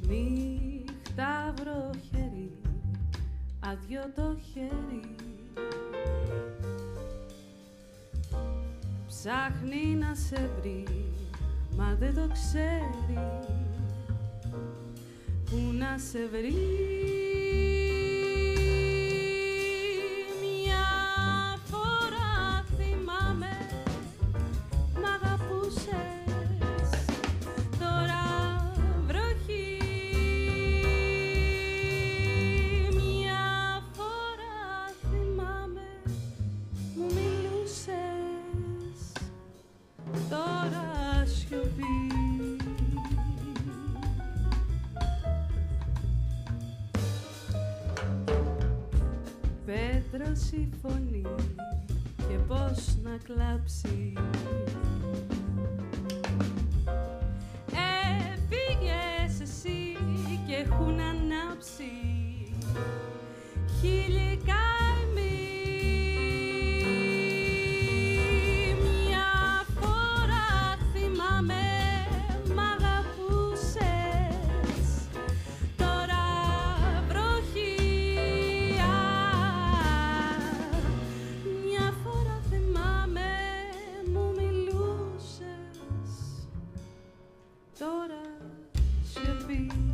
Νύχτα βροχερή, άδειο το χέρι, ψάχνει να σε βρει, μα δεν το ξέρει που να σε βρει. Μια φορά θυμάμαι μ' αγαπούσες, τώρα βροχή. Μια φορά θυμάμαι μου μιλούσες, τώρα σιωπή. Πέτρος η φωνή και πώς να κλάψει. Έφυγες εσύ και έχουν ανάψει χίλιοι καημοί. Μια φορά θυμάμαι μ' αγαπούσες, τώρα βροχή. Μια φορά θυμάμαι μου μιλούσες, τώρα σιωπή.